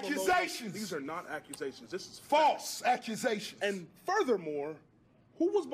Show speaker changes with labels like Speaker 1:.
Speaker 1: accusations.
Speaker 2: These are not accusations. This is
Speaker 1: false accusations.
Speaker 2: And furthermore, who was